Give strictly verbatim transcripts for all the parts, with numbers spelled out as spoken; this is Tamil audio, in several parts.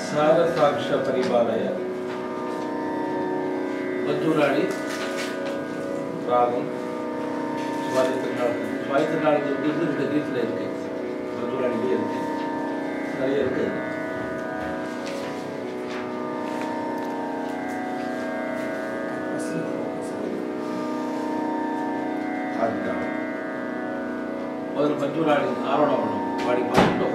Saarasaaksha Paribalaya Panthuvarali Ragam Swaithanadu Swaithanadu வந்து இந்த கீதத்துல இருக்கு பந்துராளிலே இருக்கு நிறைய இருக்கு அதுதான் ஒரு பந்துராளி ஆரோணம் பாடி பாடிட்டு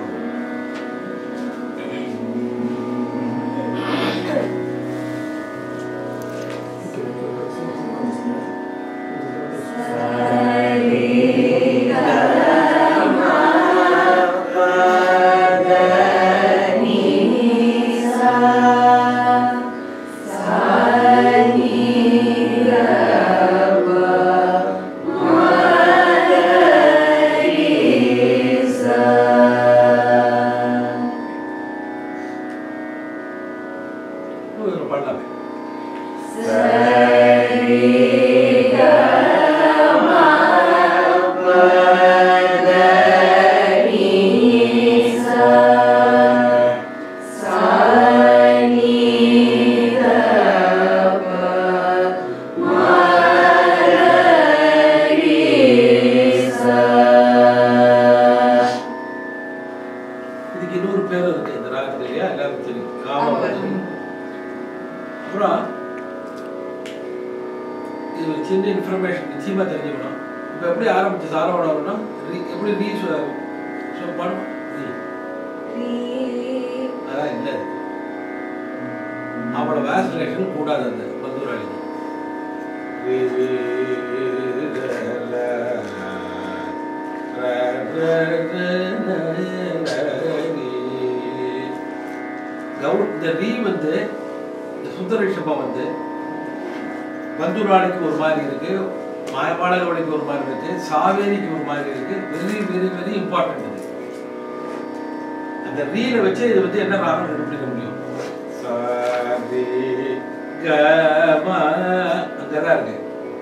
பந்துராளிக்கு ஒரு மாதிரி இருக்கு, மாயமாளர்களுக்கு ஒரு மாதிரி இருக்கு, சாவேரிக்கு ஒரு மாதிரி இருக்கு. வெரி வெரி வெரி இம்பார்ட்டன்ட் இது. அந்த ரீல வச்சு இது வந்து என்ன ராகம் கண்டுபிடிக்க முடியும்? சாதி கம அங்கதான் இருக்கு.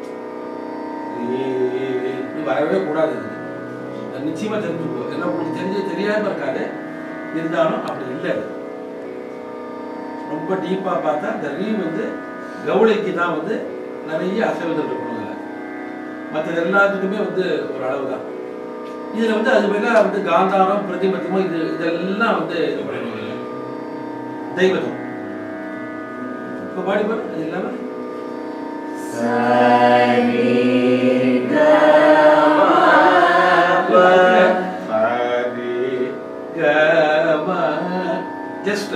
இது வரவே கூடாது. இது நிச்சயமா தெரிஞ்சுக்கணும். என்ன உங்களுக்கு தெரிஞ்சு தெரியாம இருக்காது, இருந்தாலும் அப்படி இல்லை. ரொம்ப டீப்பா பார்த்தா இந்த ரீ வந்து கவுளைக்கு தான் வந்து நிறைய அசைவுகள் இருக்கணும். மற்றது எல்லாத்துக்குமே வந்து ஒரு அளவு தான். இதுல வந்து அது மேல வந்து காந்தாரம் பிரதிபத்தமும் இது இதெல்லாம் வந்து தெய்வதம். இப்ப பாடி பாரு அது இல்லாம ஜஸ்ட்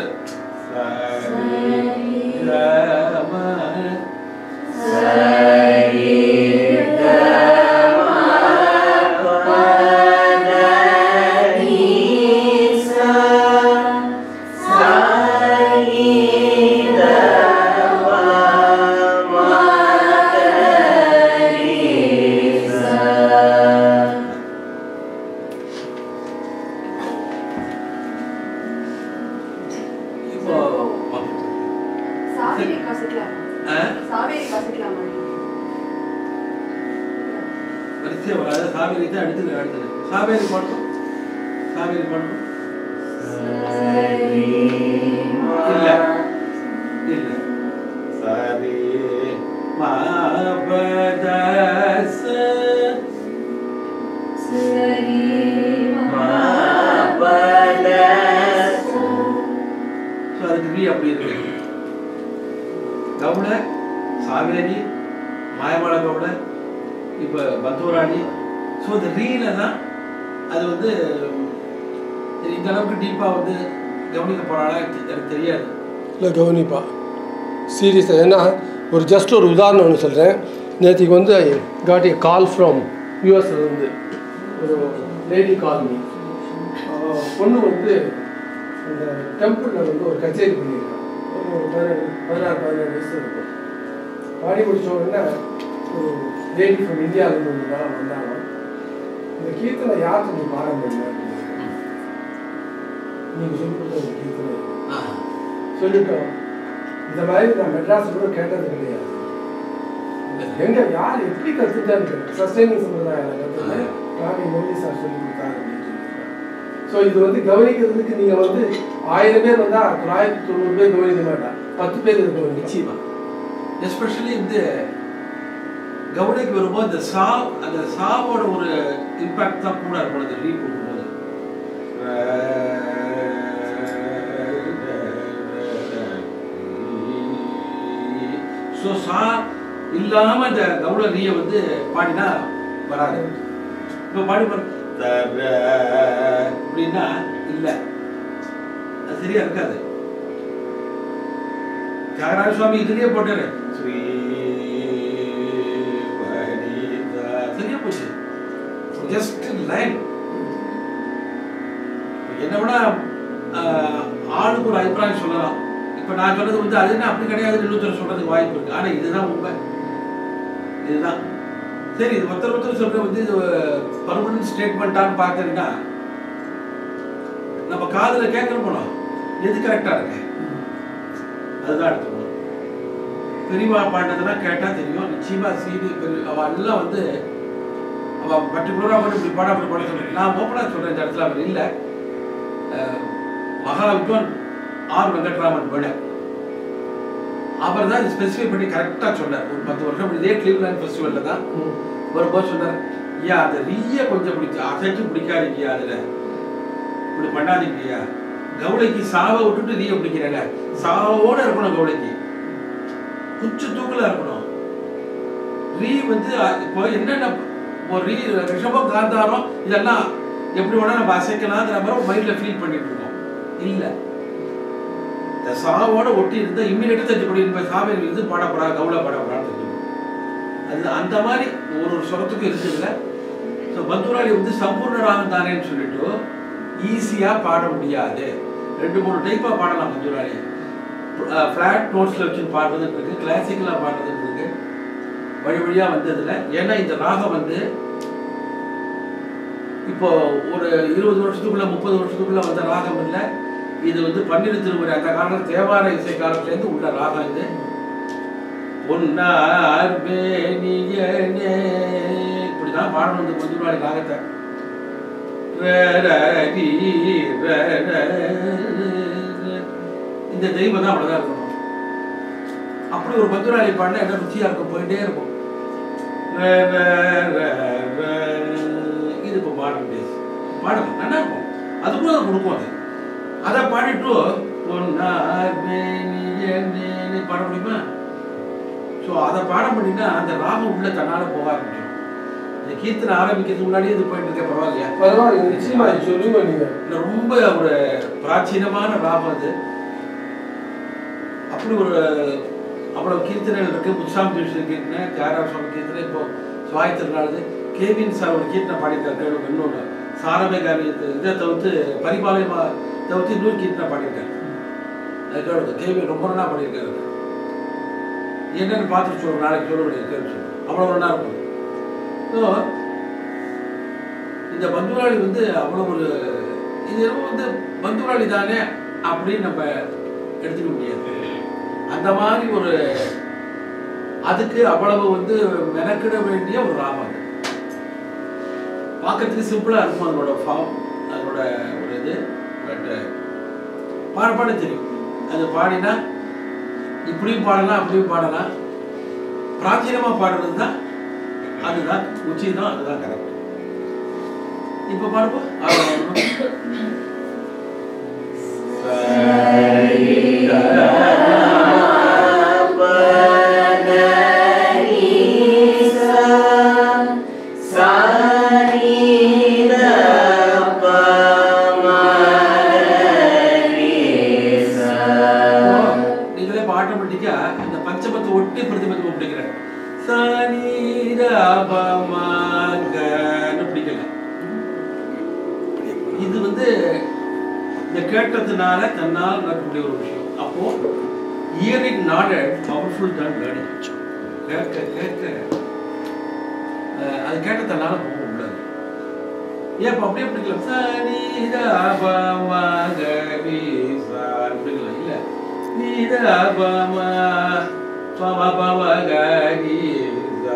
கவனிப்பா சீரியஸாக. ஏன்னா ஒரு ஜஸ்ட் ஒரு உதாரணம் ஒன்று சொல்கிறேன். நேற்றுக்கு வந்து காட் ஏ கால் ஃப்ரம் யூஎஸ்லேருந்து ஒரு லேடி காலனி பொண்ணு வந்து இந்த டெம்பிளில் வந்து ஒரு கச்சேரி பண்ணியிருக்காங்க. ஒரு பதினேழு பதினாறு பதினேழு வயசு இருக்கும். பாடி முடிச்ச உடனே ஒரு லேடி ஃப்ரம் இந்தியாவிலேருந்து வந்து தான் வந்தாங்க. இந்த கீர்த்தனை யார் கொஞ்சம் பாட முடியல நீங்கள் சொல்லி கொடுத்த ஒரு கீர்த்தனை சொல்லிட்டோம். இந்த மாதிரி நான் மெட்ராஸ் கூட கேட்டது கிடையாது. எங்க யார் எப்படி கற்றுட்டான்னு சஸ்டைனிங் சம்பிரதாயம் கற்றுட்டு ராணி மோடி சார் சொல்லி கொடுத்தாரு அப்படின்னு சொல்லியிருக்காங்க. ஸோ ஸோ இது வந்து கவனிக்கிறதுக்கு நீங்கள் வந்து ஆயிரம் பேர் வந்தால் தொள்ளாயிரத்தி தொண்ணூறு பேர் கவனிக்க மாட்டான், பத்து பேர் இருக்க நிச்சயமா. எஸ்பெஷலி வந்து கவனிக்கு வரும்போது அந்த சா அந்த சாவோட ஒரு இம்பாக்ட் தான் கூட இருக்கும் அந்த ரீ கொடுக்கும்போது. ஸோ சா இல்லாமல் அந்த கவுள ரீயை வந்து பாடினா வராது. இப்போ பாடி அப்படின்னா இல்லை, அது சரியா இருக்காது. தியாகராஜ சுவாமி இதுலயே போட்டாரு, சரியா போச்சு. Just line. என்ன விட ஆளுக்கு ஒரு அபிப்பிராயம் சொல்லலாம். இப்ப நான் சொன்னது வந்து அது என்ன அப்படி கிடையாது, இன்னொருத்தர் சொல்றதுக்கு வாய்ப்பு இருக்கு. ஆனா இதுதான் உண்மை, இதுதான் சரி. இது ஒருத்தர் ஒருத்தர் சொல்ற வந்து இது பர்மனன்ட் ஸ்டேட்மெண்டான்னு பார்த்தீங்கன்னா நம்ம காதுல கேட்கணும் போனோம், எது கரெக்டா இருக்கு அதுதான் எடுத்துக்கணும். பெரியவா பாட்டதெல்லாம் கேட்டா தெரியும் நிச்சயமா. சீடி பெரிய அவ எல்லாம் வந்து அவ பர்டிகுலரா வந்து இப்படி பாட அப்படி பாட சொல்றேன். நான் ஓப்பனா சொல்றேன் இந்த இடத்துல அவர் இல்லை. மகா வித்வான் ஆர் வெங்கட்ராமன் பேட அவர் தான் ஸ்பெசிஃபை பண்ணி கரெக்டா சொன்னார். ஒரு பத்து வருஷம் இதே கிளீவ்லேண்ட் ஃபெஸ்டிவல்ல தான் வரும்போது சொன்னார், ஐயா அதை ரீய கொஞ்சம் பிடிச்சி அசைச்சு பிடிக்காதீங்கயா, அதுல இப்படி பண்ணாதீங்கய்யா, கவுளைக்கு சாவை விட்டுட்டு ரீய பிடிக்கிறாங்க. சாவோட இருக்கணும், கவுளைக்கு குச்சி தூக்கலா இருக்கணும். ரீ வந்து இப்போ என்னென்ன ஒரு ரீ ரிஷபம் காந்தாரம் இதெல்லாம் எப்படி வேணா நம்ம அசைக்கலாங்கிற மாதிரி மைண்ட்ல ஃபீல் பண்ணிட்டு இருக்கோம். இல்ல, இந்த சாவோட ஒட்டி இருந்தா இம்மிடியேட்டா தெரிஞ்சு சாவை இது பாட போறா கவுளை பாட போறான்னு தெரியும். அது அந்த மாதிரி ஒரு ஒரு சொரத்துக்கும் இருக்குதுல்ல. ஸோ பந்துராளி வந்து சம்பூர்ண ராகம் தானேன்னு சொல்லிட்டு ஈஸியா பாட முடியாது. ரெண்டு மூணு டைப்பா பாடலாம் பந்துராளி. ஃபிளாட் நோட்ஸ்ல வச்சு பாடுறது இருக்கு, கிளாசிக்கலா பாடுறது இருக்கு, வழி வழியா வந்ததுல. ஏன்னா இந்த ராகம் வந்து இப்போ ஒரு இருபது வருஷத்துக்குள்ள முப்பது வருஷத்துக்குள்ள வந்த ராகம் இல்லை. இது வந்து பன்னிரு திருமுறை அந்த காலத்துல தேவார இசை காலத்துல இருந்து உள்ள ராகம் இது. பொன்னார் பேணியனே இப்படிதான் பாடணும் இந்த பந்துராளி ராகத்தை. இந்த தெய்வம் தான் அவ்வளவுதான் இருக்கணும். அப்படி ஒரு பந்துராளி பாடினா என்ன ருச்சியா இருக்கும், போயிட்டே இருக்கும். இது இப்போ பாட முடியாது, பாடலாம் நல்லா இருக்கும், அது கூட கொடுக்கும். அது அதை பாடிட்டு பாட முடியுமா? ஸோ அதை பாட முடியும்னா அந்த ராகம் உள்ள தன்னால போக ஆரம்பிக்கும். இந்த கீர்த்தனை ஆரம்பிக்கிறதுக்கு முன்னாடியே இது போயிட்டு இருக்க பரவாயில்லையா? பரவாயில்ல, நிச்சயமா சொல்லுங்க. நீங்க ரொம்ப ஒரு பிராச்சீனமான ராகம் அது. அப்படி ஒரு அவ்வளவு கீர்த்தனைகள் இருக்கு. முத்துசாமி ஜோஷி கீர்த்தனை, தியாகராஜ சுவாமி கீர்த்தனை, இப்போ சுவாய் திருநாள் கேவின் சார் ஒரு கீர்த்தனை பாடியிருக்காரு. இன்னொன்று சாரமே காரி இதை தவிர்த்து பரிபாலயமா தவிர்த்து இன்னொரு கீர்த்தனை பாடியிருக்காரு. அதுக்காக கேவின் ரொம்ப நல்லா பாடியிருக்காரு. என்னென்னு பார்த்துட்டு சொல்லுவோம், நாளைக்கு சொல்ல வேண்டிய அவ்வளோ நல்லா இருக்கும். ஸோ இந்த பந்துராளி வந்து அவ்வளோ ஒரு இது வந்து பந்துராளி தானே அப்படின்னு நம்ம எடுத்துக்க முடியாது. அந்த மாதிரி ஒரு அதுக்கு அவ்வளவு வந்து மெனக்கிட வேண்டிய ஒரு ராகம். அது பார்க்கறதுக்கு சிம்பிளா இருக்கும் அதோட ஃபார்ம், அதோட ஒரு இது. பட் பாட பாட தெரியும். அது பாடினா இப்படியும் பாடலாம் அப்படியும் பாடலாம். பிராச்சீனமா பாடுறது தான் அதுதான் உச்சி தான், அதுதான் கரெக்ட். இப்ப பாடுப்போம். ஆட்டோமேட்டிக்கா இந்த பஞ்சமத்தை ஒட்டி பிரதிபத்தை பிடிக்கிறேன். பிடிக்கல. இது வந்து இந்த கேட்டதுனால தன்னால் நடக்கக்கூடிய ஒரு விஷயம். அப்போ இயரிங் நாடட் பவர்ஃபுல் தான் லேர்னிங். கேட்க கேட்க அது கேட்ட தன்னால போக முடியாது. ஏன் இப்போ அப்படியே பிடிக்கலாம்? பிடிக்கலாம் இல்லை நீதபமா பமபமகரீசா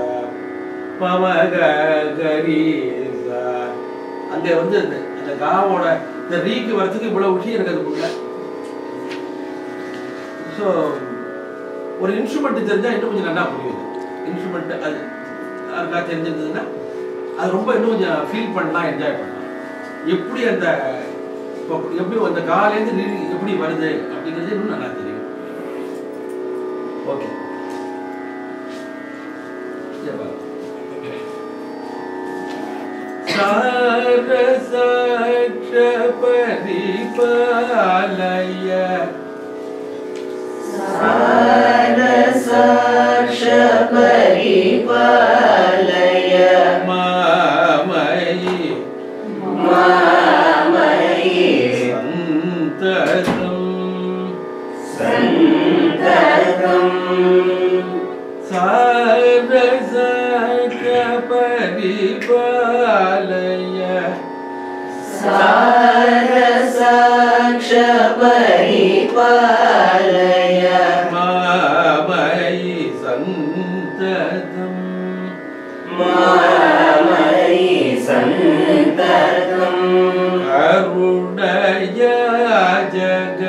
பமகரீசா. அங்கே வந்து அந்த காவோட இந்த ரீக்கு வரத்துக்கு இவ்வளவு விஷயம் எனக்கு அதுக்குள்ள. ஸோ ஒரு இன்ஸ்ட்ருமெண்ட் தெரிஞ்சா இன்னும் கொஞ்சம் நல்லா புரியுது. இன்ஸ்ட்ருமெண்ட் அது அதுக்காக தெரிஞ்சிருந்ததுன்னா அது ரொம்ப இன்னும் கொஞ்சம் ஃபீல் பண்ணலாம், என்ஜாய் பண்ணலாம். எப்படி அந்த எப்படி அந்த காலேருந்து எப்படி வருது அப்படிங்கிறது இன்னும் நல்லா தெரியும். ஓகே சாரசாட்ச பரிபாலய சாரசாட்ச பரிபாலய மாமயி மாமயி சந்ததம் சந்ததம் சாரசாட்ச பரிபாலய சாரசாட்ச பரிபாலய மாமயி சந்ததம் மாமயி சந்ததம் கருணய ஜக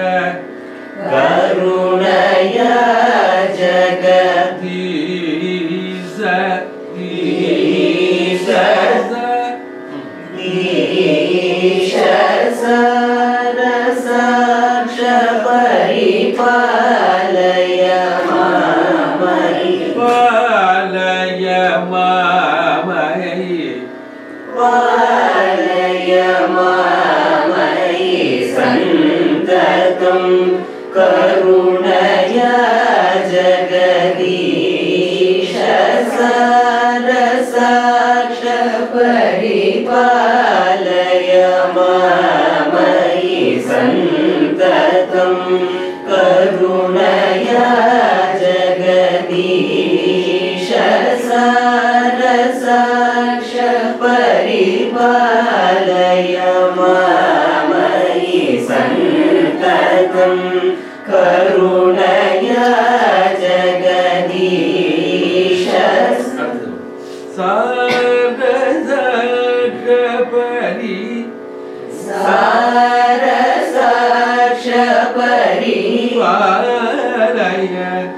கருணய ஜகதீச தீச தீஷ சாரசாட்ச பரிபாலய மாமயி பாலய மாமயி பாலய மாமயி சந்ததம் கருணய ஜகதீஷ சாரசாட்ச பரிபாலய மாமயி சந்ததம் கருணய ஜகதீஷ சாரசாட்ச பரிபாலய மாமயி சந்ததம் கருணய ஜகதீஷ சாரசாட்ச பரி சாரசாட்ச பாலய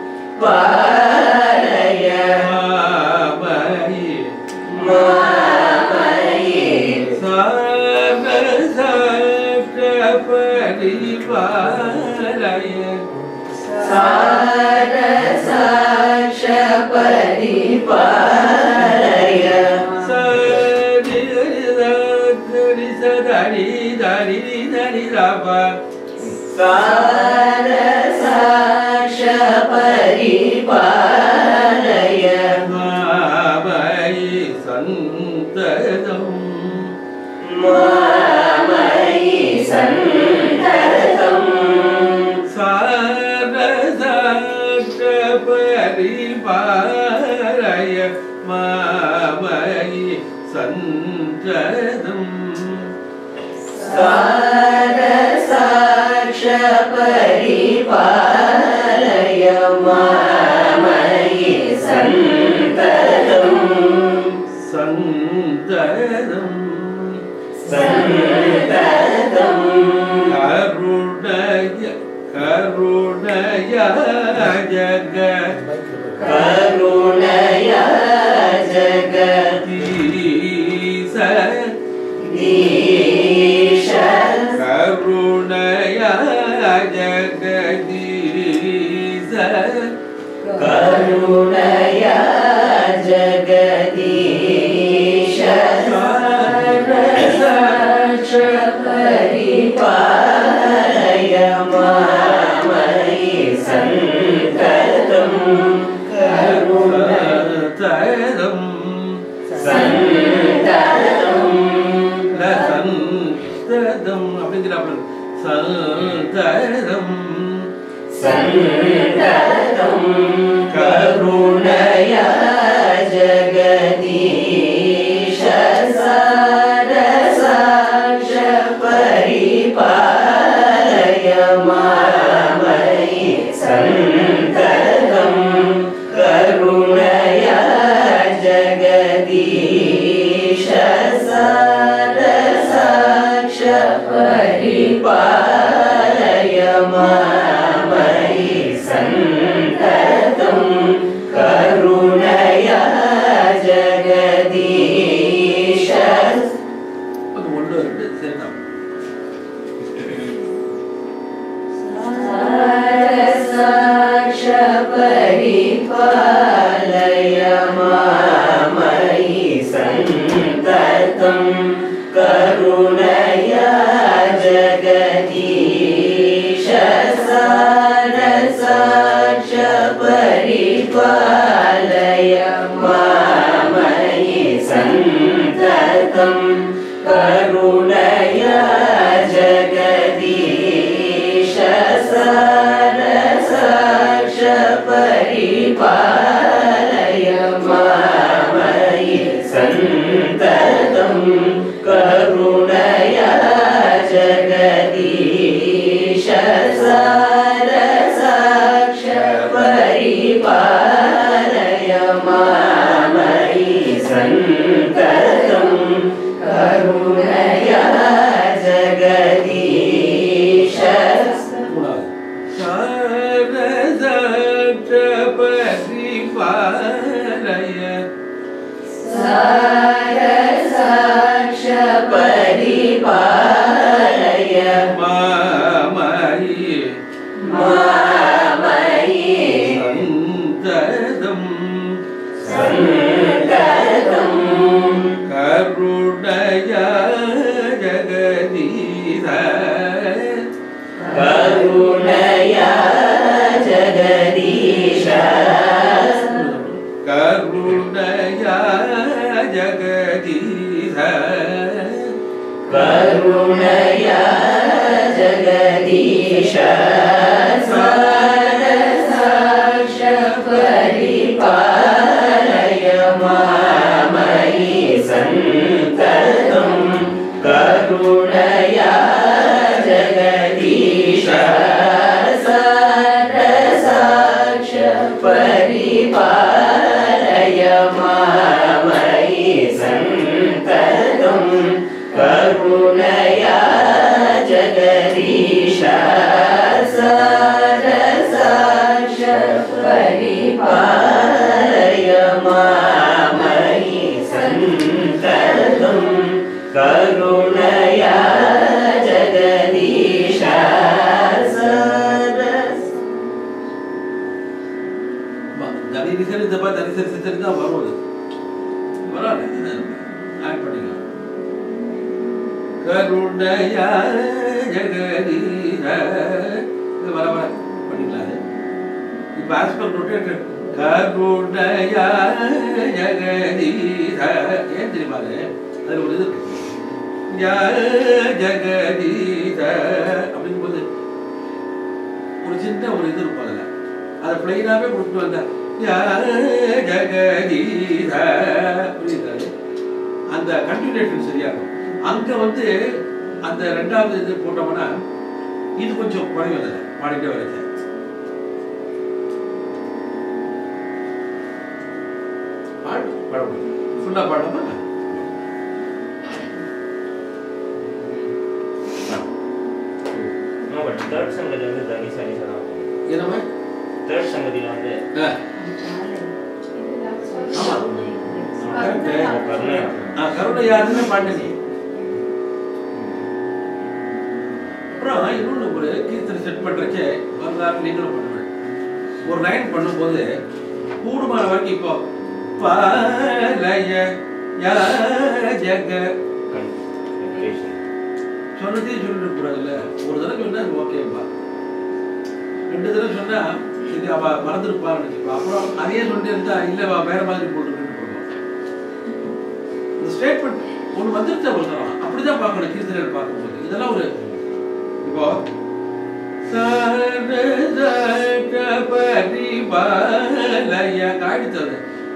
பாலய மாமயி மாமயி சாரசாட்ச பரிபாலய சாரசாட்ச பரிபாலய சரி தரி தரி ரப சாரசாட்ச பரிபாலய மாமயி சந்ததம் மாமயி சந்ததம் சாரசாட்ச பரிபாலய மாமயி சந்ததம் சாரசாட்ச பரிபாலய மாமயி சந்ததம் சந்ததம் சந்ததம் கருணய கருணய ஜக கருணய ஜகதீச தீஷ கருணய ஜகதீச கருணய ஜகதீஷ சாரசாட்ச பரிபாலய மாமயி சந்ததம் சந்ததம் சந்ததம் சந்ததம் அப்படிங்கிறாப்புல சந்ததம் சந்ததம் கருணய ஜகதீஷ சாரசாட்ச பரிபாலய மாமயி சந்ததம் கருணய ஜகதீஷ சாரசாட்ச பரிபாலய மாமயி சந்ததம் கருணயா ஜகதீஷ. அது ஒன்று ரெண்டு சேர்ந்தான். சாரசாக்ஷ பரிபாலய மாமயி சந்ததம் கருணயா ஜகதீஷ. சாரசாக்ஷ பரிபாலய மாமயி சந்ததம் கருணயா ஜகதீஷ. சாரசாக்ஷ பரிபாலய மாமயி சந்ததம் கருணயா ஜகதீஷ. சாரசாக்ஷ பரிபாலய மாமயி சந்ததம் கருணயா ஜகதீஷ. சாரசாக்ஷ பரிபாலய சாரசாக்ஷ பரிபாலய மாமயி மாமயி சந்ததம் சந்ததம் கருணயா ஜகதீஷ. கருணயா ஜகதீஷ. கருணயா ஜகதீஷ. கருணயா ஜகதீஷ. சாரசாக்ஷ பரிபாலய மாமயி சந்ததம் கருணயா ஜகதீஷ. சாரசாக்ஷ பரிபாலய மாமயி சந்ததம் கருணயா ஜகதீஷ. சாரசாக்ஷ பரிபாலய மாமயி சந்ததம் கருணயா ஜகதீஷ. தனி நிசரி தப்பா தனி சரி சரி தான் வரும். அது வராது, ஆட் பண்ணிக்கலாம். கருணயா ஜகதீஷ. இது வர வர பண்ணிக்கலாம். இப்போ ஆஸ்பர் ரொட்டேட்டட் கருணயா ஜகதீஷ. ஏன் தெரியுமா? அதில் ஒரு இது இருக்கு, ஜகதீஷ அப்படிங்கும் போது ஒரு சின்ன ஒரு இது இருக்கும். அதில் அதை பிளைனாகவே கொடுத்துட்டு வந்தேன். ஜகதீஷ புரியுது. அந்த கண்டினியூஷன் சரியா இருக்கும். அங்கே வந்து அந்த ரெண்டாவது இது போட்டோம்னா இது கொஞ்சம் குறைவதில்லை, பாடிட்டே வரது. பாடு பாட முடியும், ஃபுல்லாக பாடாம தேர்ட் சங்கதி வந்து தனி சனி சனா என்னமா தேர்ட் சங்கதியில் வந்து கருணையாருன்னு பாண்டனி. அப்புறம் இன்னொன்று ஒரு கீர்த்தனை செட் பண்ணுறச்சே வரலாறு நீங்களும் பண்ணுவேன். ஒரு லைன் பண்ணும்போது கூடுமான வரைக்கும் இப்போ பாலய ஜக சொன்னதையும் சொல்லிட்டு கூடாதுல்ல. ஒரு தடவை சொன்னா ஓகேப்பா, ரெண்டு தடவை சொன்னா இது அவ மறந்துருப்பான்னு நினைச்சுப்பா. அப்புறம் அதையே சொல்லிட்டு இருந்தா இல்லவா வேற மாதிரி போட்டுருக்குன்னு போடுவோம். இந்த ஸ்டேட்மெண்ட் ஒன்று வந்துருச்சா ஒரு தரம் அப்படிதான் பார்க்கணும் கீர்த்தனைகள் பார்க்கும்போது. இதெல்லாம் ஒரு இப்போ பரிபாலய காடித்தது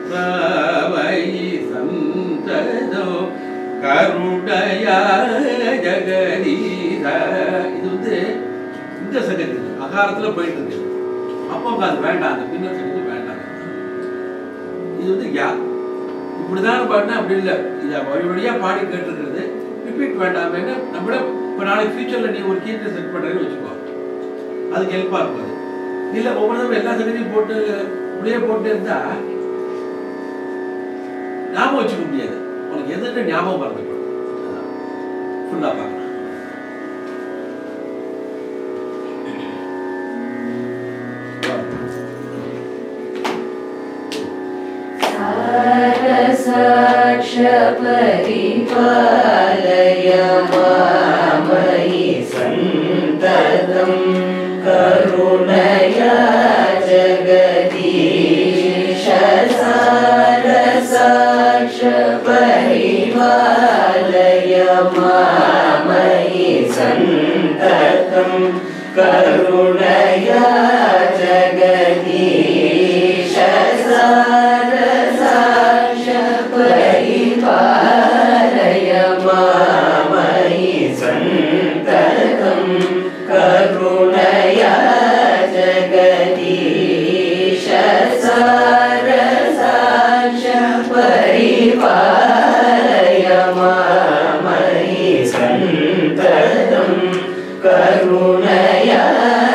சந்ததோ கருணயா ஜகதீஷ. இது வந்து இந்த சங்கதி அகாரத்துல போயிட்டு இருக்கு. அப்போ அது வேண்டாம், அந்த பின்னர் சங்கதி வேண்டாம். இது வந்து யா இப்படிதான் பாடினா அப்படி இல்லை. இதை வழி வழியா பாடி கேட்டுருக்கிறது ரிப்பீட் வேண்டாம். நம்மள இப்போ நாளைக்கு ஃபியூச்சர்ல நீ ஒரு கீர்த்தனை செட் பண்ணுறேன்னு வச்சுக்கோ, அதுக்கு ஹெல்ப்பாக இருக்கும். அது இல்லை ஒவ்வொரு தடவை எல்லா சங்கத்தையும் போட்டு இப்படியே போட்டு இருந்தா ஞாபகம் வச்சுக்க முடியாது. உனக்கு எதுன்னு ஞாபகம் மறந்துக்கணும். ஃபுல்லாக பார்க்கலாம். सारसाक्ष परिपालय मामयि सन्ततं करुणया जगदीश सारसाक्ष परिपालय मामयि सन्ततं करुणया जगदीश सारसाक्ष परिपालय मामयि सन्ततं करुणया जगदीश सारसाक्ष परिपालय मामयि सन्ततं करुणया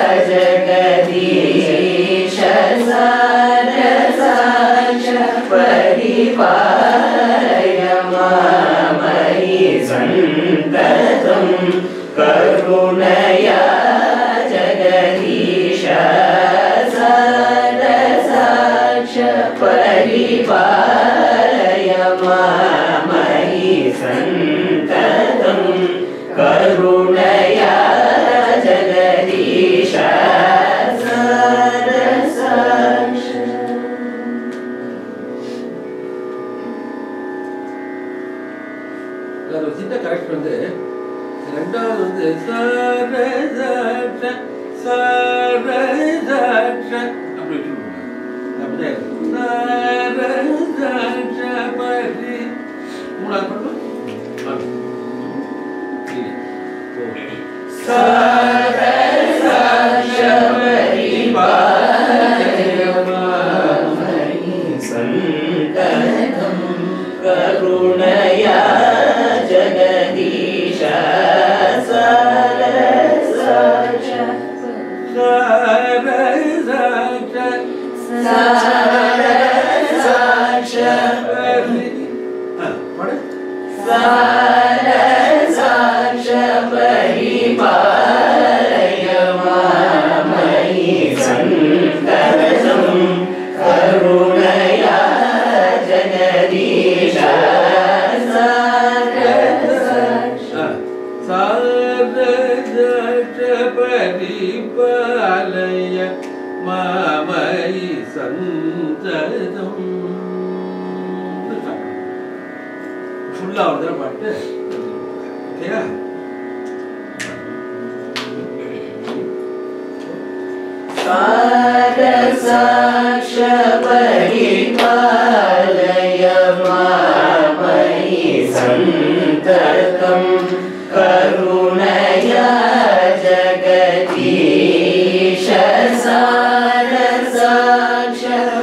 जगदीश सारसाक्ष परिपालय मामयि सन्ततं करुणया जगदीश सारसाक्ष परिपालय मामयि सन्ततं करुणया जगदीश सारसाक्ष. ஒரு சின்ன கரெக்ட் வந்து ரெண்டாவது வந்து சாரசாக்ஷ சாரசாக்ஷ அப்படி வச்சுக்கணும். அப்படிதான் இருக்கு. சாரசாக்ஷ பரி மூணாவது மட்டும் सारसाक्ष परिपालय मामयि सन्ततं करुणया जगदीश सारसाक्ष सारसाक्ष सारसाक्ष सारसाक्ष परिपालय मामयि सन्ततं करुणया जगदीश सारसाक्ष सारसाक्ष परिपालय मामयि सन्ततं ஃபுல்லா ஒரு தடவை பாட்டு. ஓகேயா? सारसाक्ष परिपालय मामयि सन्ततं करुणया जगदीश सारसाक्ष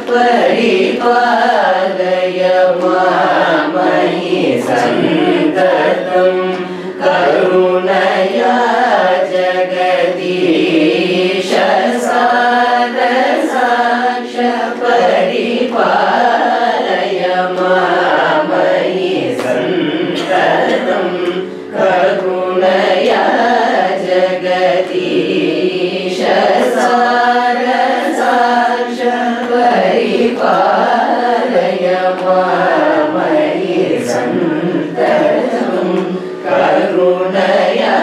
परिपालय मामयि सन्ततं करुणया जगदीश सारसाक्ष परिपालय मामयि सन्ततं करुणया जगदीश सारसाक्ष परिपालय मामयि सन्ततं करुणया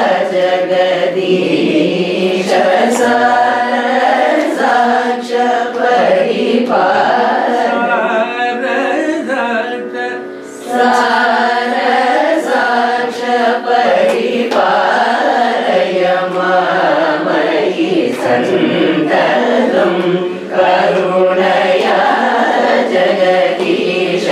जगदीश सारसाक्ष सारसाक्ष परिपालय मामयि सन्ततं करुणया जगदीश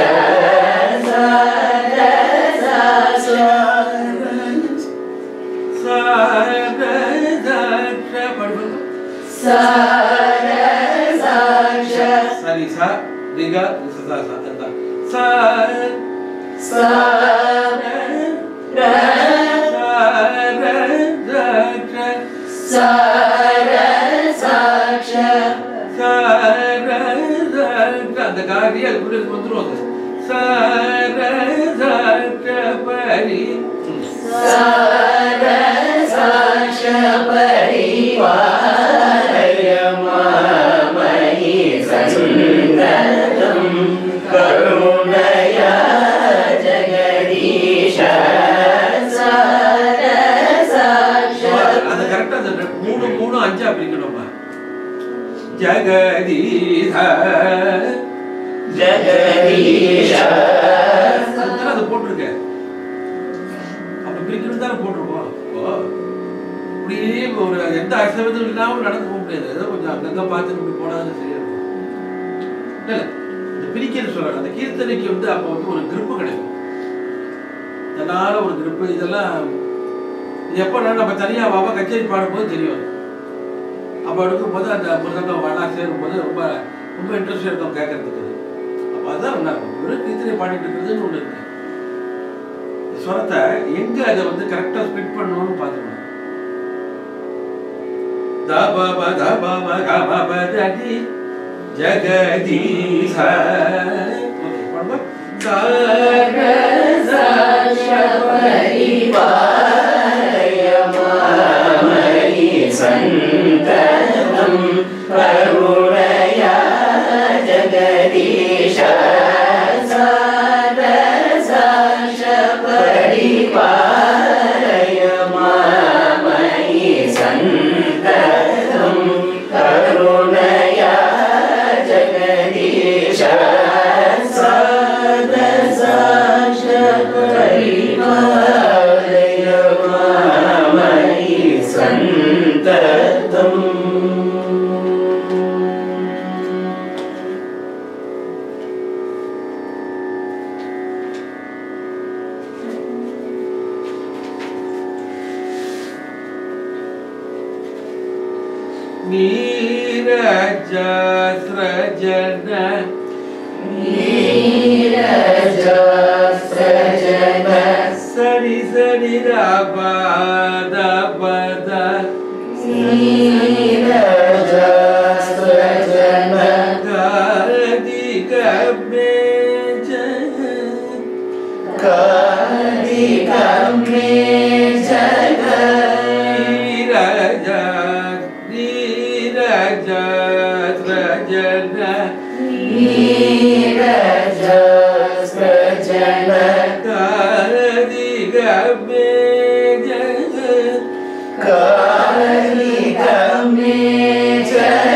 सारसाक्ष सरी सा दिगा सा सा सा सा सारसाक्ष காரி அதுக்குள்ள வந்துரும் அது சாரசாட்ச பரி சாரசாட்ச பரிவாரய மாமயி சந்ததம் கருணயா ஜெகதீஷ சாரசாட்ச அது கரெக்டா அந்த மூணு மூணு அஞ்சா பிரிக்கணுமா ஜெகதீஷ ஜெகதீஷ அது போட்டிருக்க அப்ப பிரிக்கணும் தானே போட்டிருக்கோம் இப்போ இப்படியே ஒரு எந்த அசைவதும் இல்லாமல் நடந்து போக முடியாது ஏதோ கொஞ்சம் அங்கங்க பார்த்து இப்படி போனாலும் சரியா இருக்கும் இல்ல இந்த பிரிக்கிறது சொல்றாங்க அந்த கீர்த்தனைக்கு வந்து அப்போ வந்து ஒரு கிரிப்பு கிடைக்கும் அதனால ஒரு கிரிப்பு இதெல்லாம் இது எப்போ நம்ம தனியா பாபா கச்சேரி பாடும்போது தெரியும் அப்போ எடுக்கும்போது அந்த மிருதங்கம் வளா சேரும்போது ரொம்ப ரொம்ப இன்ட்ரெஸ்ட் இருக்கும் கேட்கறதுக்கு அப்போ அதுதான் நல்லா இருக்கும் ஒரு கீர்த்தனை பாடிட்டு இருக்கிறதுன்னு ஒன்று இருக்கு ஸ்வரத்தை எங்க அதை வந்து கரெக்டா ஸ்பிட் பண்ணணும்னு பார்த்துக்கணும் தபப தபப கபப ஜதி ஜகதீஷ ஓகே பாடுங்க சாரசாட்ச பரிவாரய மாமயி சந்ததம் கருணயா ஜெகதீஷ சாரசாட்ச பரிவாரய மாமயி சந்ததம் கருணயா ஜெகதீஷ சாரசாட்ச பரிவாரய மாமயி சந்ததம் நீரஜஸ்ரஜன நீரஜஸ்ரஜன சரி சரி ரபத பத நீரஜஸ்ரஜன காதிக மேஜ காதிக மேஜ நீரஜ நீரஜஸ்ரஜன நீரஜஸ்ரஜன காதிக மேஜ காதிக மேஜ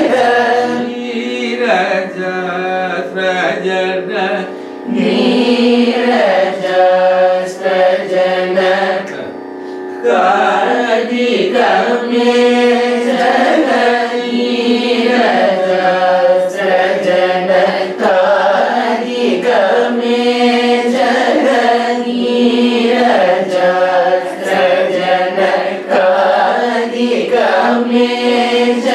நீரஜஸ்ரஜன நீரஜஸ்ரஜன காதிக மேஜ நீரஜஸ்ரஜன காதிக மேஜ நீரஜஸ்ரஜன காதிக மேஜ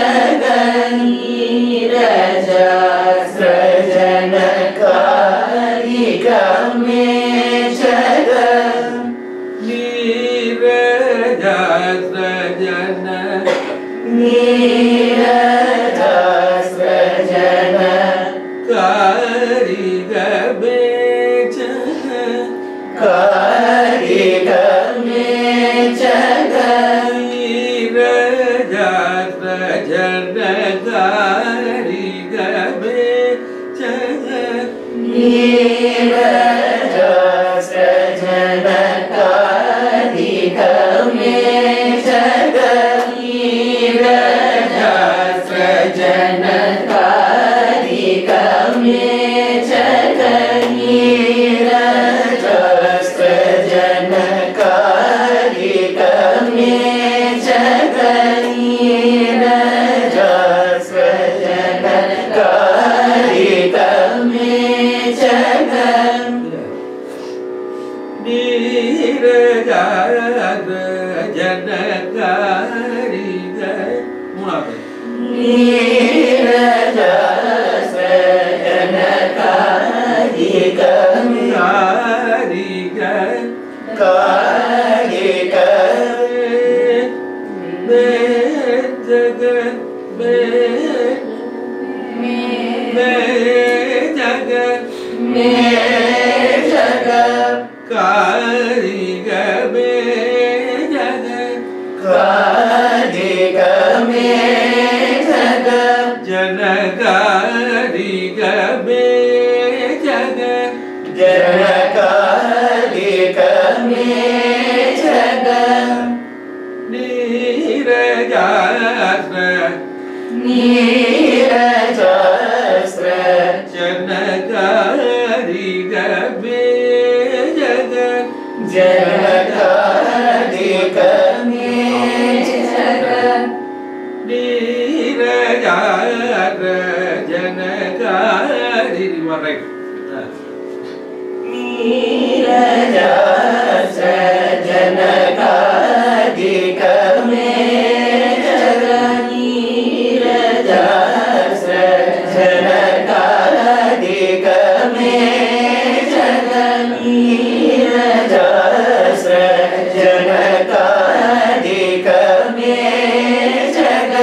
நீரஜஸ்ரஜன காதிக மேஜ நீரஜஸ்ரஜன நீரஜஸ்ரஜன காரிக மேஜ காதிக மேஜ நீரஜஸ்ரஜன காரிக மேஜ நீரஜஸ்ரஜன காதிக மேஜ நீரஜஸ்ரஜன காதிக மேஜ நீரஜஸ்ரஜன காதிக மேஜ நீரஜஸ்ரஜன காதிக மேஜ நீரஜஸ்ரஜன காரிக மூணாவது நீரஜஸ்ரஜன காதிக காரிக காதிக மே ஜக மே மே ஜக me jaga Karika me jaga Karika me jaga Janakarika me jaga Janakarika me jaga Nirajasra Nirajasra Janakarika me jaga Janakarika me jaga Nirajasra Janakari. You are right. Nirajasra Janakarika me jaga Nirajasra Janakarika me jaga Nirajasra Janakarika me jaga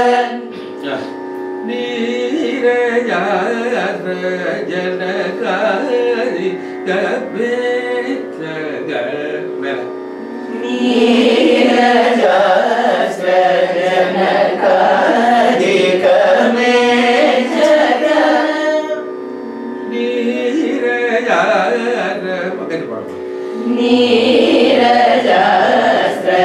Nirajasra Janakari Kabe Jaga Mela Nirajasra Janakarika me jaga Nirajasra Pakai tu apa? Nirajasra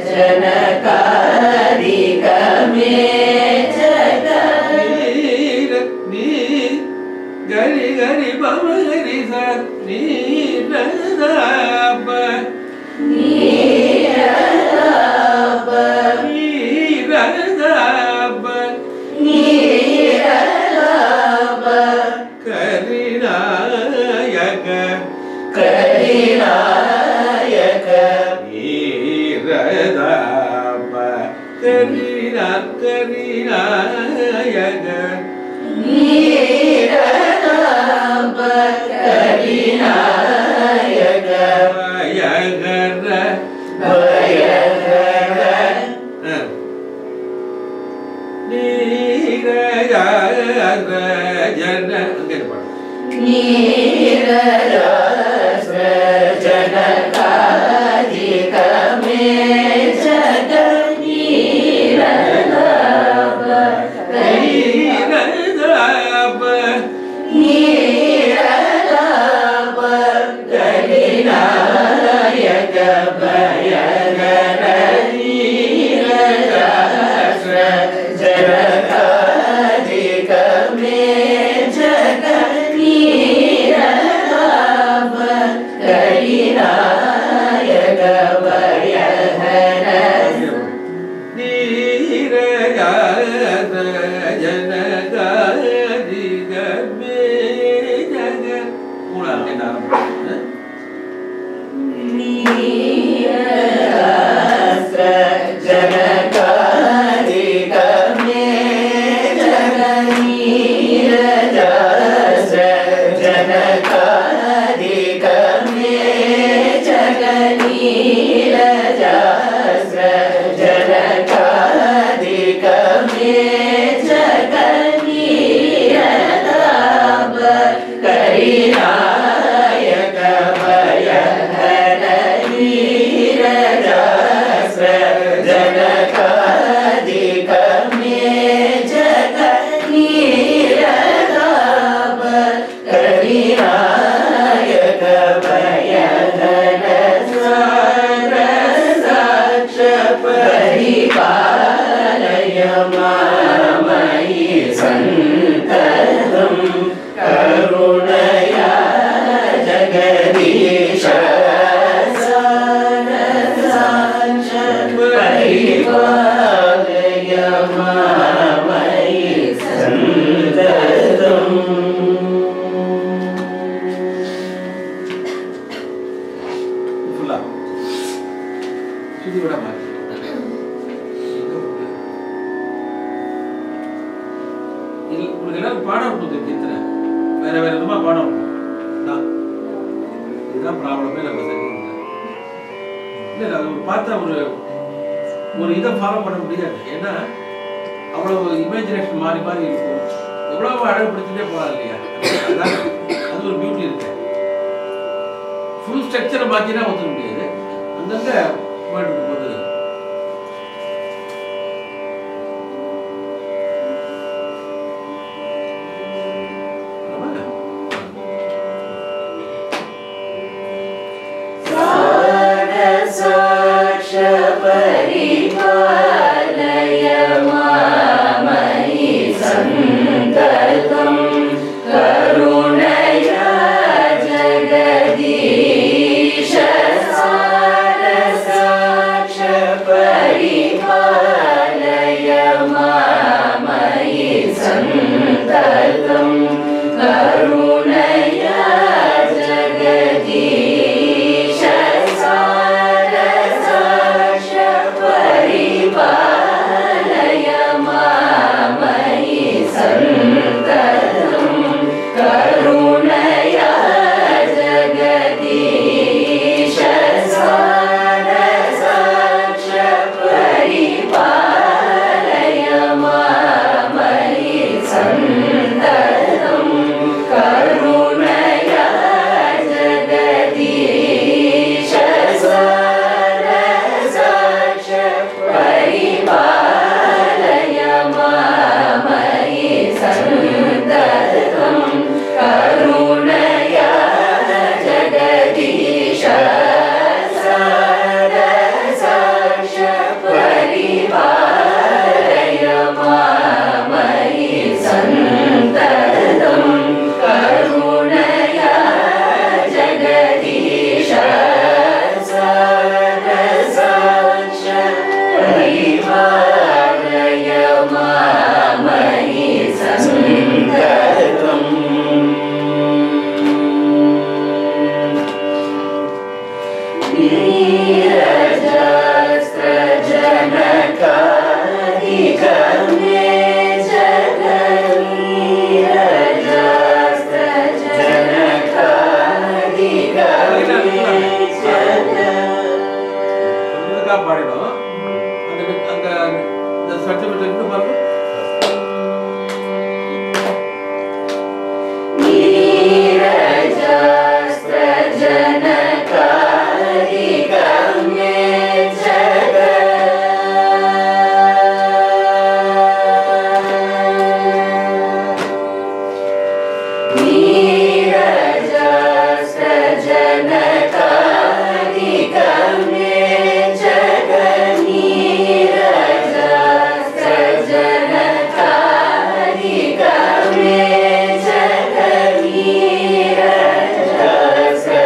Janakarika me jaga Nira Ni Gari Gari Baba Gari Sa Nirajaba Nirajaba Nirajaba Nirajaba Karina Yaga Karinayaka Nirajaba Karina Karina Yaga Nirajaba Karinayaka Yagara Bayagara Nirajaba Jana Enggak apa Nirajasra Janakarika me jaga Nirajaba Nirajaba Nirajaba Karinayaka Bayagara Nirajasra Janakarika me jaga Nirajaba Karinayaka Bayagara Nirajaba Janakarika me jaga Ulang kita Nirajasra Janakarika me jaga Nirajasra Janakarika me jaga Nirajasra Janakarika me jaga Nirajaba Karinayaka Bayagara Nirajasra Janakarika me jaga Nirajaba Karinayaka Bayagara Saarasaaksha Paripalaya Mamayi Santatam Karunaya Jagadisha Saarasaaksha Paripalaya Mamayi Santatam Full up. Sudi berapa? உங்களுக்கு எல்லாரும் பாடம் கொடுத்து கீர்த்தனை வேற வேற விதமா பாடம் நான் இதுதான் ப்ராப்ளமே நம்ம சரி இல்லை இல்லை அது பார்த்தா ஒரு ஒரு இதை ஃபாலோ பண்ண முடியாது ஏன்னா அவ்வளோ இமேஜினேஷன் மாறி மாறி இருக்கும் எவ்வளவு அழகுபடுத்திட்டே போகலாம் இல்லையா? அதான் அது ஒரு பியூட்டி இருக்கு. ஃபுல் ஸ்ட்ரக்சரை மாற்றினா ஒத்துக்க முடியாது. அங்கங்க வேர்டு இருக்கும்போது Saarasaaksha paripalaya mamai santatam karunaya jagadisha Saarasaaksha paripalaya mamai santatam karunaya jagadisha Saarasaaksha paripalaya mamai santatam karunaya jagadisha Saarasaaksha paripalaya mamai santatam karunaya jagadisha Saarasaaksha paripalaya mamai santatam karunaya jagadisha Saarasaaksha paripalaya mamai santatam karunaya jagadisha Saarasaaksha paripalaya mamai santatam Nirajastra janakadikame jaganirajastra janakadikame சொல்றதுக்கா பாடிடும். அந்த அந்த இந்த சர்டிஃபிகேட் இருக்கு பாருங்க. Nirajastra janakadikame jagan Nirajastra janakadikame jagan Nirajastra janakadikame jagan Nirajastra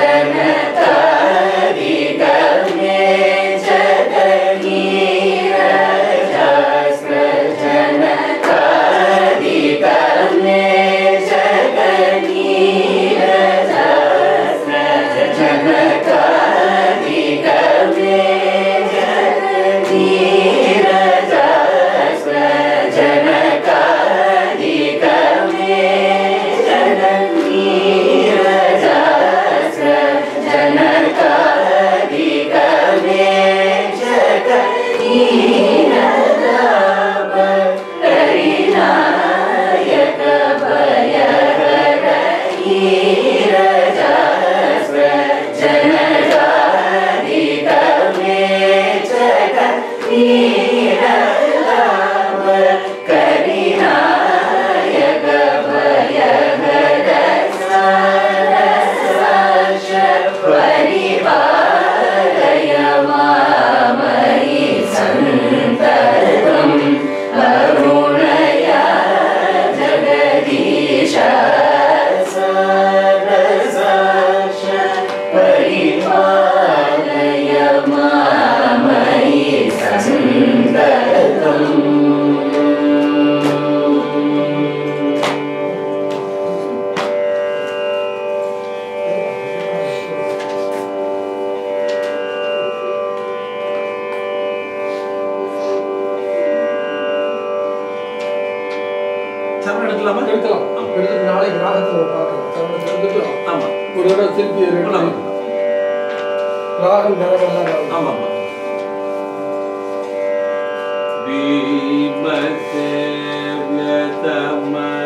janakadikame jagan Nirajastra janakadikame jagan Nirajastra janakadikame jagan Nirajastra janakadikame jagan Nirajastra janakadikame jagan Niradaba karinayaka bhayahara Nirajastra janakadikame jagan Niradaba karinayaka bhayahara Saarasaaksha paripalaya mamai santatam karunaya jagadisha Saarasaaksha paripalaya mamai santatam சரணம் எடுக்கலாமா? எடுக்கலாம். எடுத்துட்டு நாளைக்கு ராகத்தில் பார்க்கலாம். சரணத்தை எடுத்துட்டு ஆமா. ஒரு தடவை திருப்பி போலாம். ராகம் கரகெல்லாம் ராகம். ஆமா ஆமா. பீமசேவ்யதம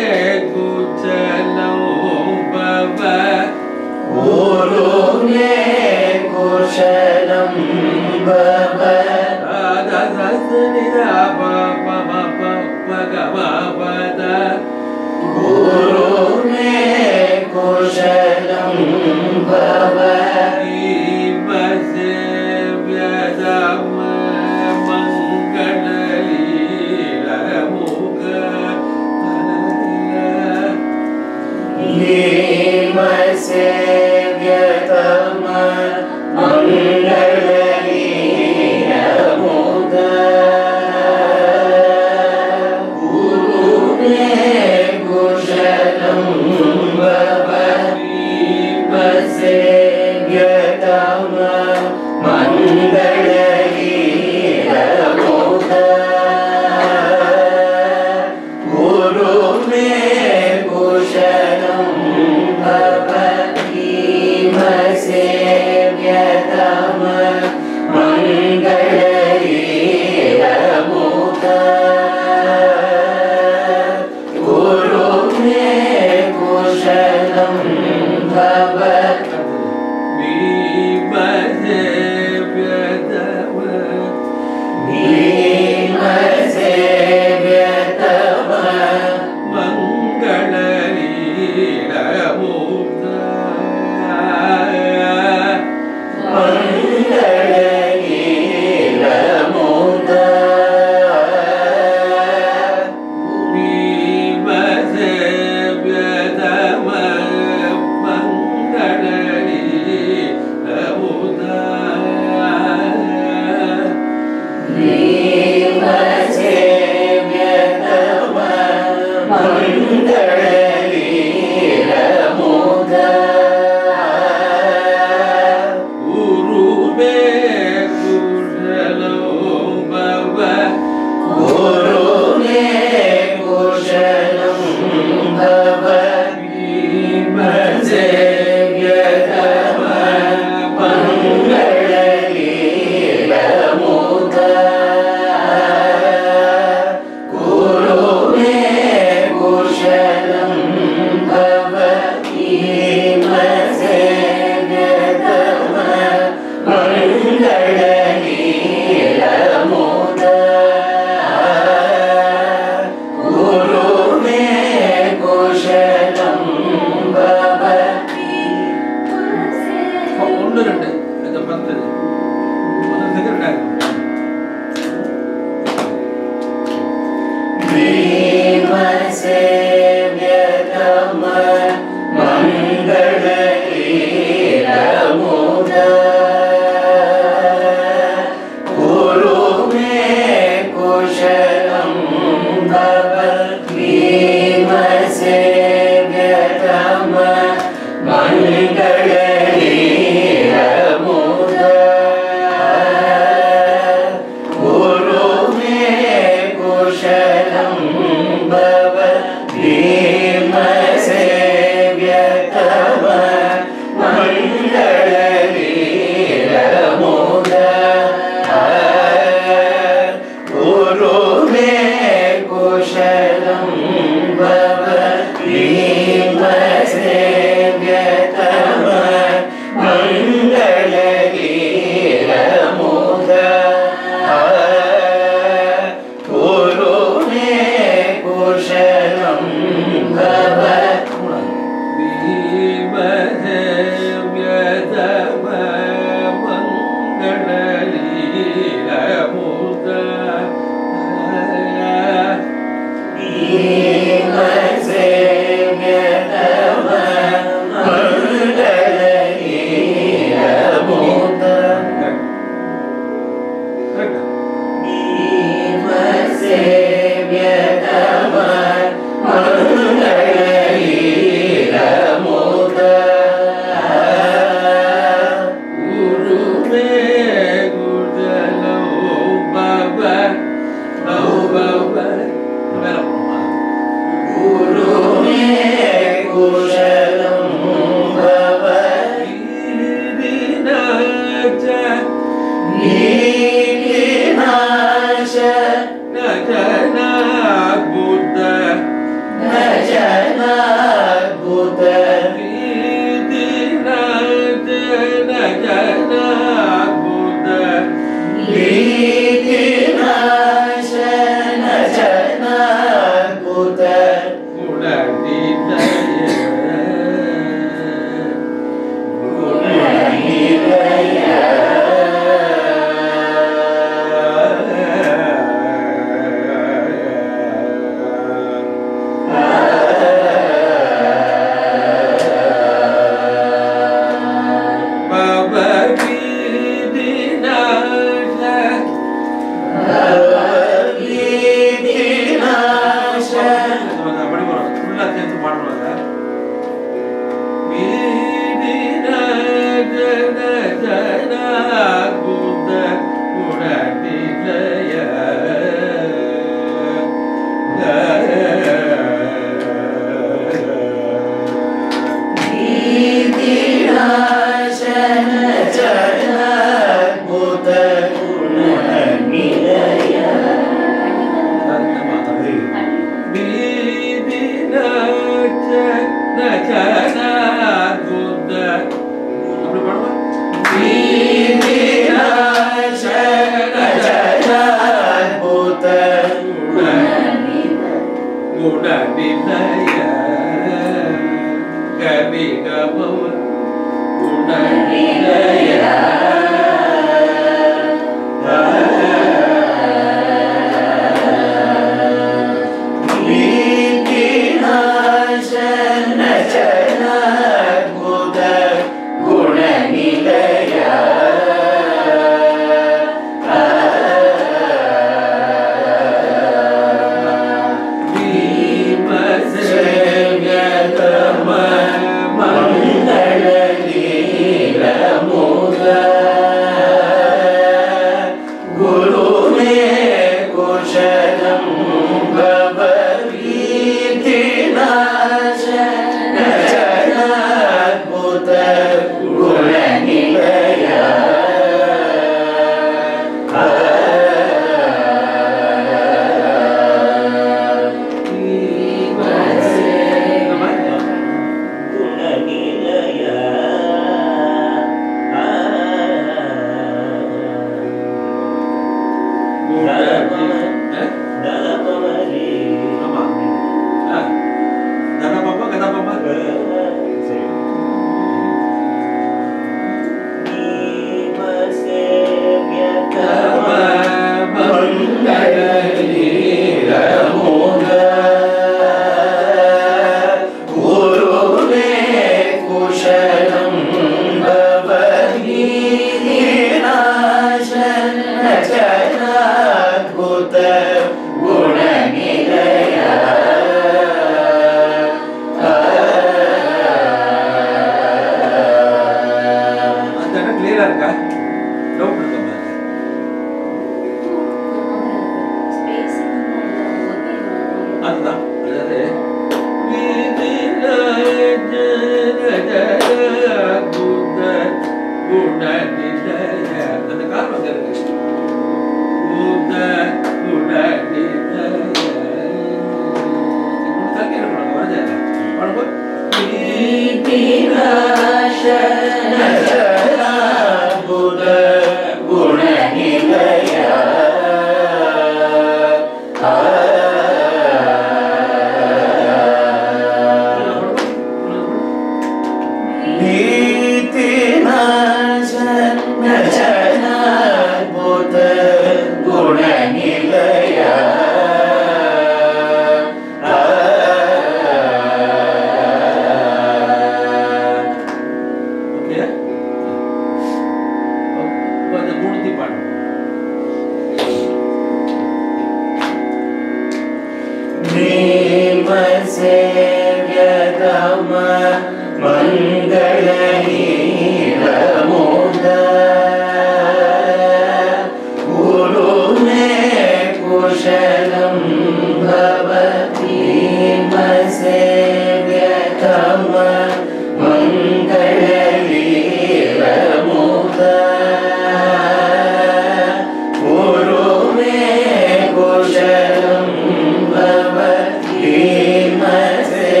Kushalam bhavati mase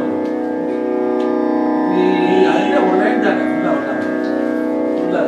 அதுல ஒரு லைன் தானே ஃபுல்லா வந்தாங்க ஃபுல்லா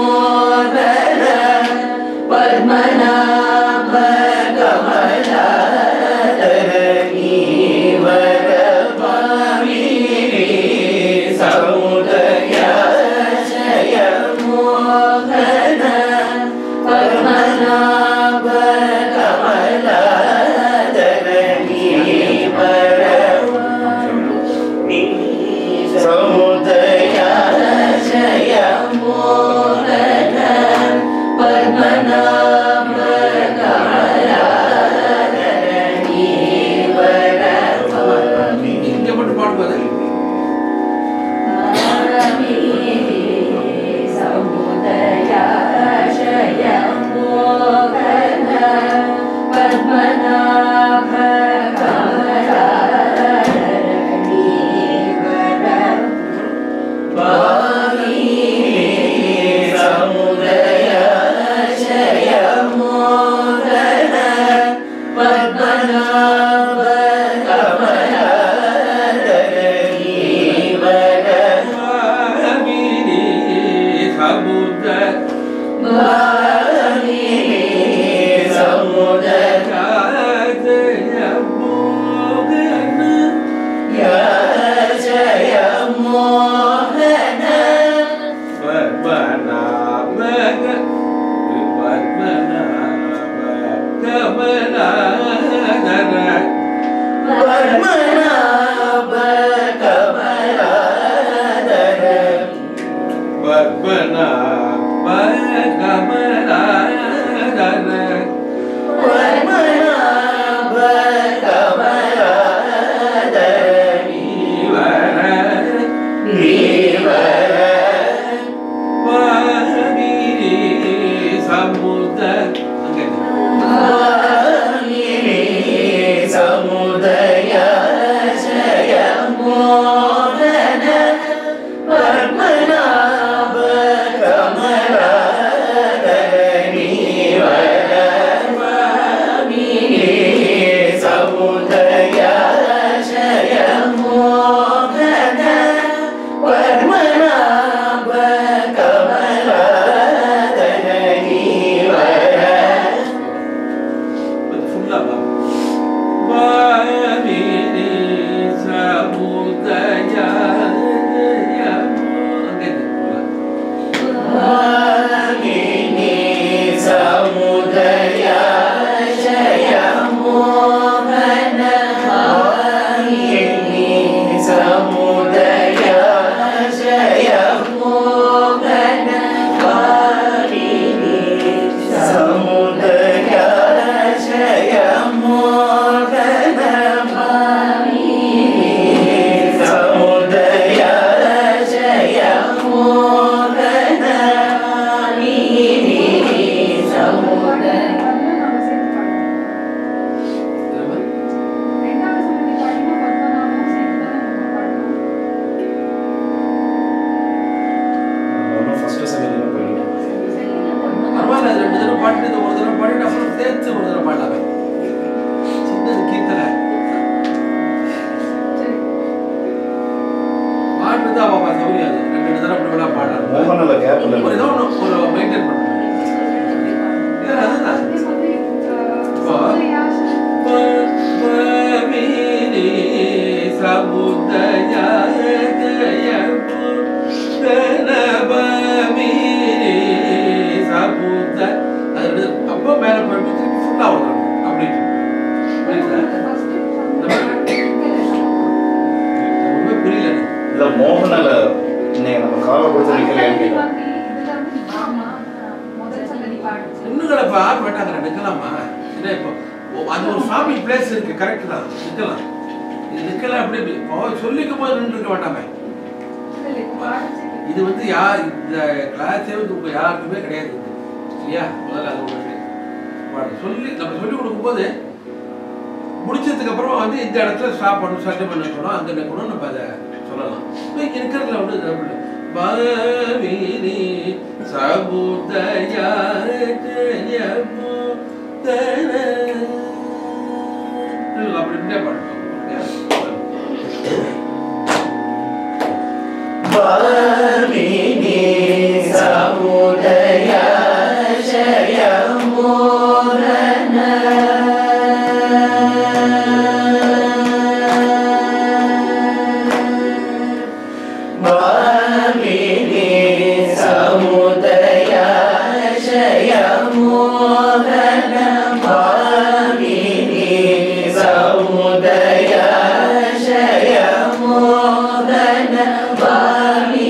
Padmanabha Kamala Swami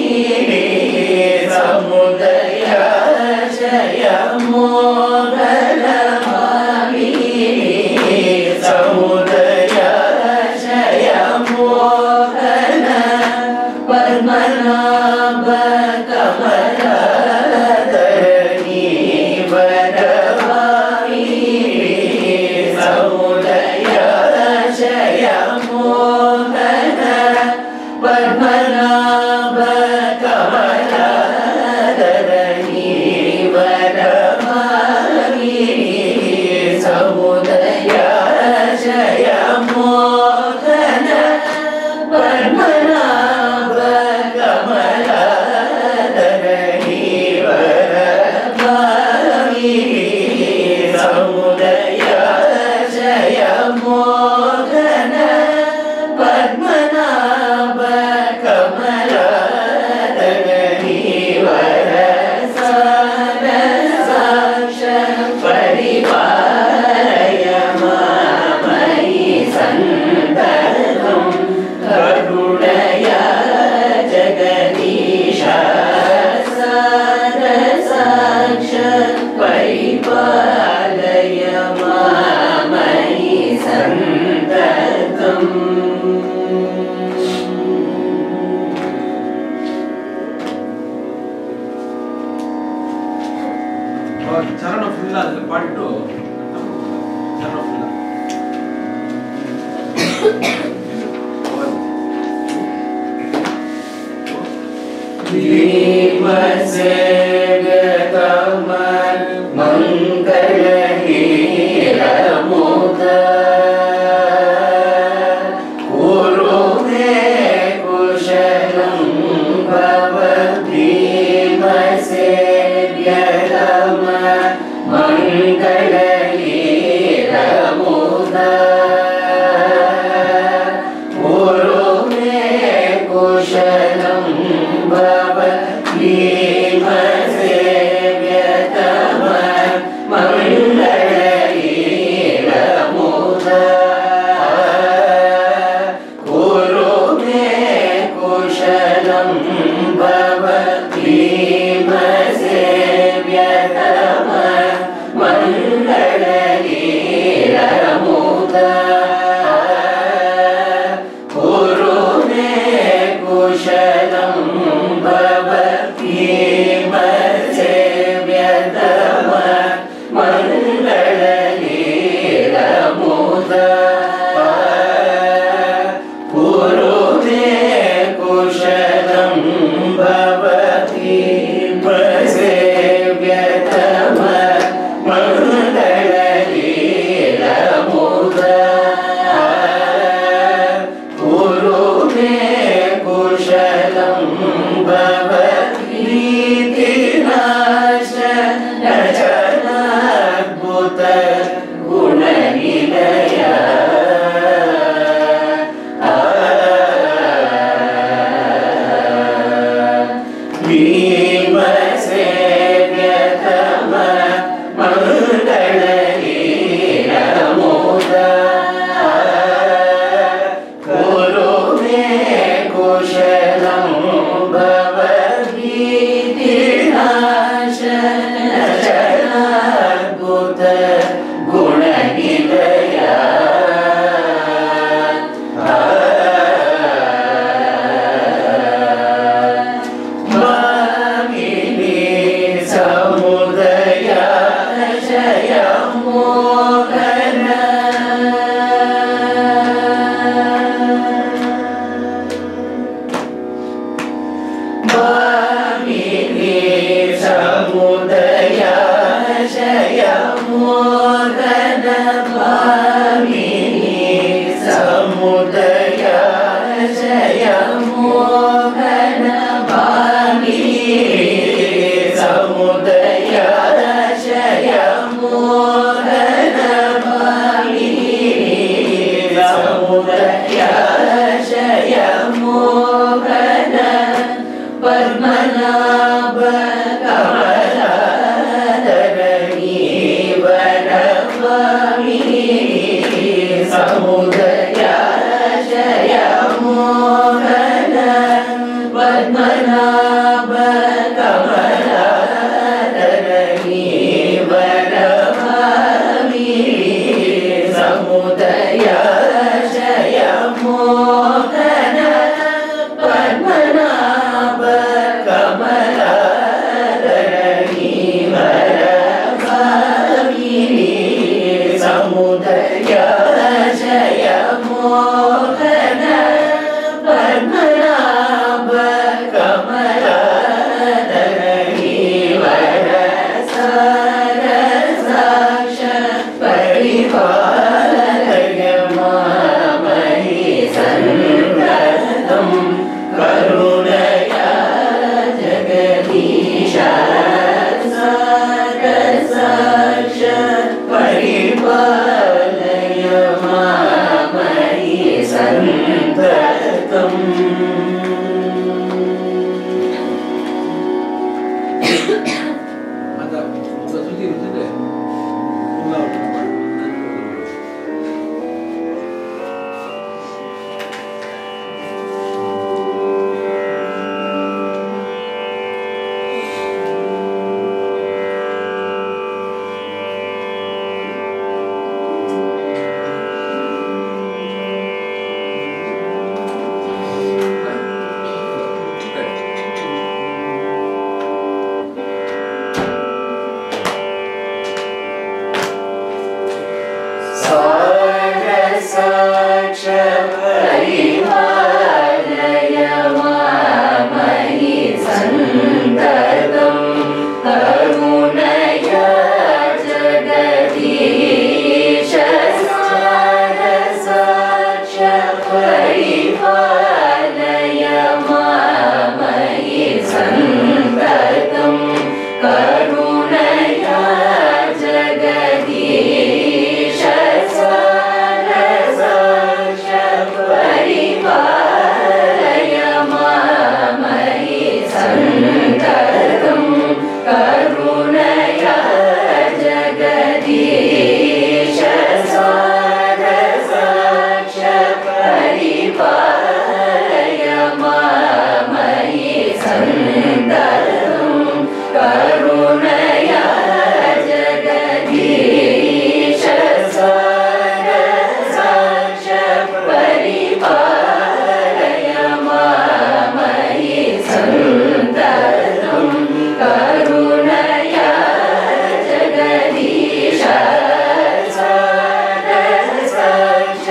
Samudaya Jaya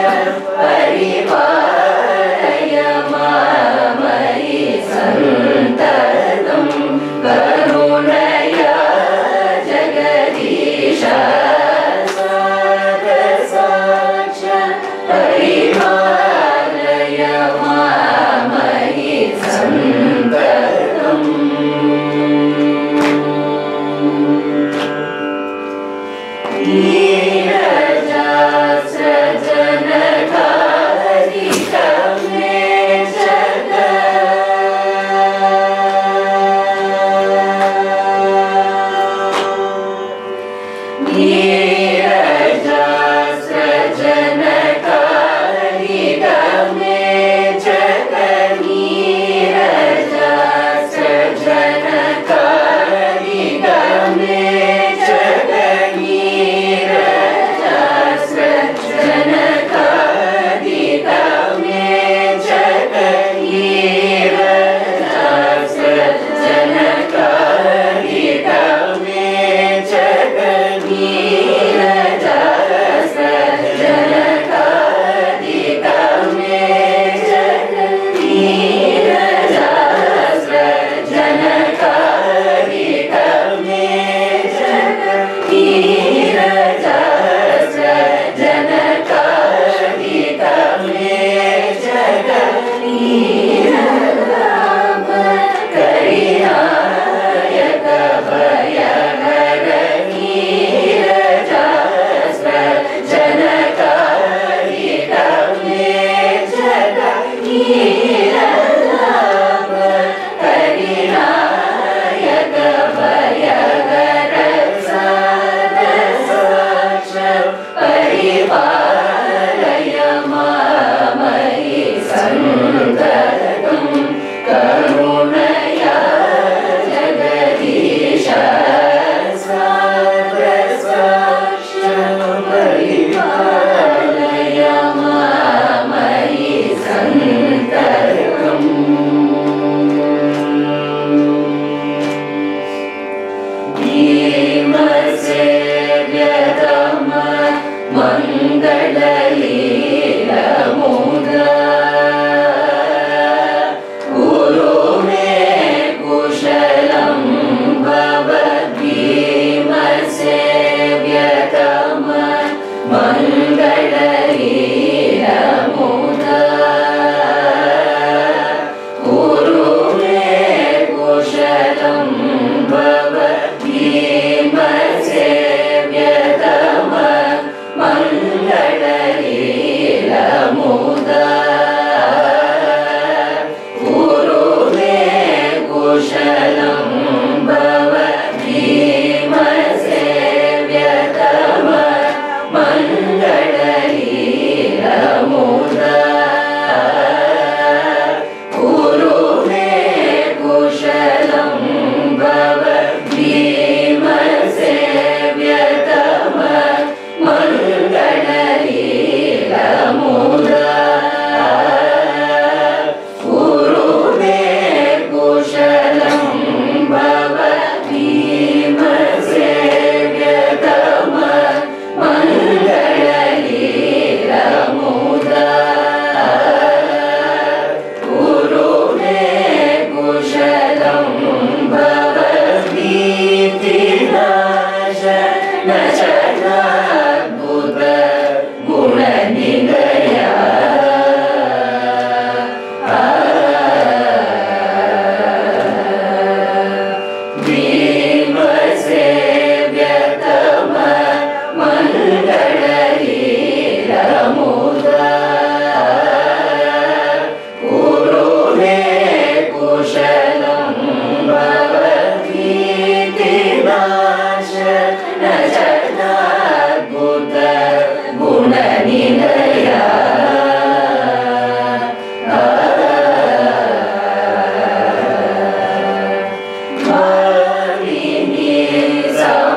परिपालय मामयि सन्ततं करुणया जगदीश सारसाक्ष परिपालय मामयि सन्ततम्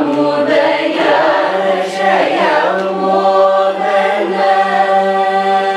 समुदय शय मोदन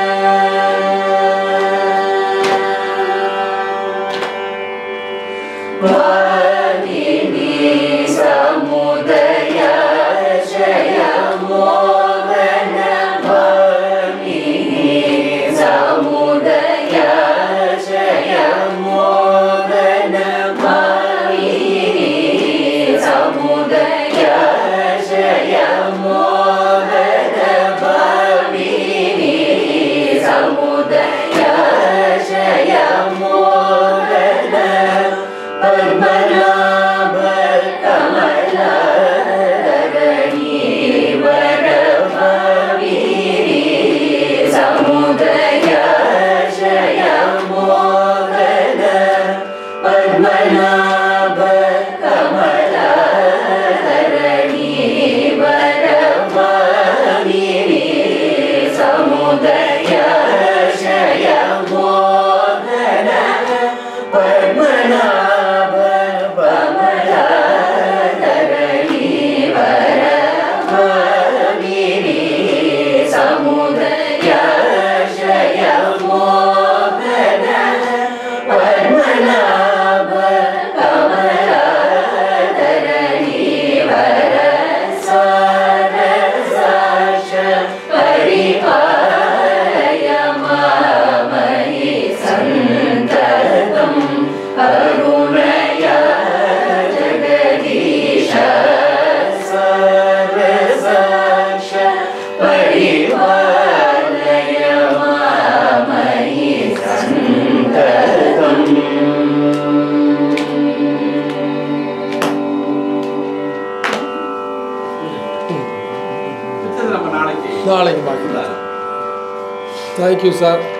समुदय जय मोहन पद्मनाभ कमलाधरणी वरमालिनी समुदय जय मोहन पद्मनाभ कमलाधरणी वरमालिनी समुदय जय मोहन पद्मनाभ कमलाधरणी वर सारसाक्ष परिपालय मामहि सन्ततं करुणया जगदीश सारसाक्ष परिपालय मामहि सन्ततम् மிச்சது நம்ம நாளைக்கு நாளைக்கு பார்க்கலாம். Thank you sir.